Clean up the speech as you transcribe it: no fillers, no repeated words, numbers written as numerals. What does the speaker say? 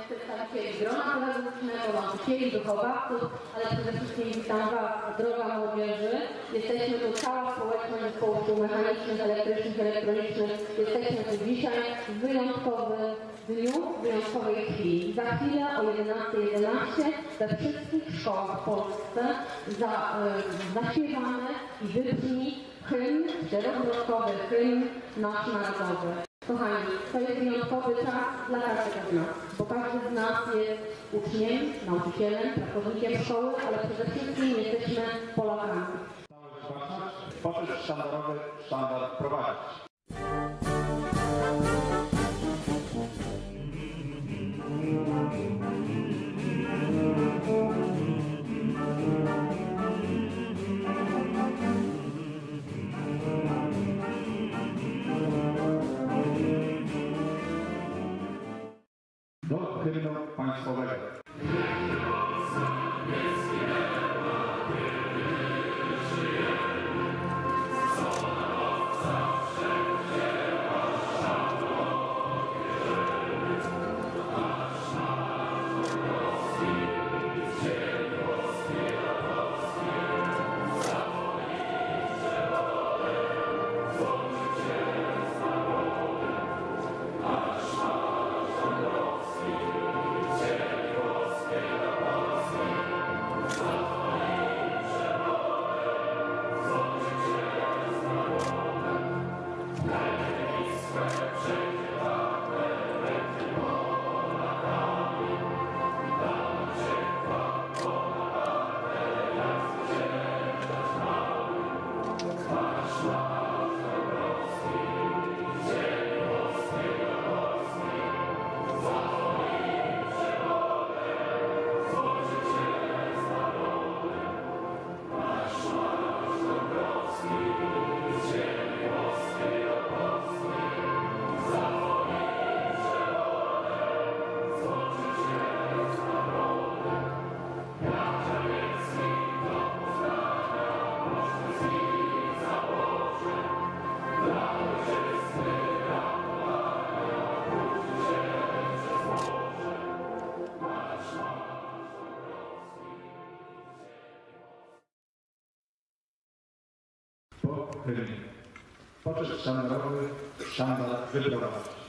przedstawicieli grona pedagogicznego, nauczycieli, wychowawców, ale przede wszystkim witam Was, droga młodzieży. Jesteśmy tu cała społeczność zespołów szkół mechanicznych, elektrycznych, elektronicznych. Jesteśmy tu dzisiaj w wyjątkowym dniu, w wyjątkowej chwili. Za chwilę o 11:11 we wszystkich szkołach w Polsce zaśpiewamy i wybrzmi hymn, czterowzrostowy hymn nasz narodowy. Kochani, to jest wyjątkowy czas dla każdego z nas, bo każdy z nas jest uczniem, nauczycielem, pracownikiem szkoły, ale przede wszystkim jesteśmy Polakami. Poprzez sztandarowy sztandar prowadzić. Do hymnu państwowego. Po hymnie. Poprzez sztandarowy sztandar wyprowadzić.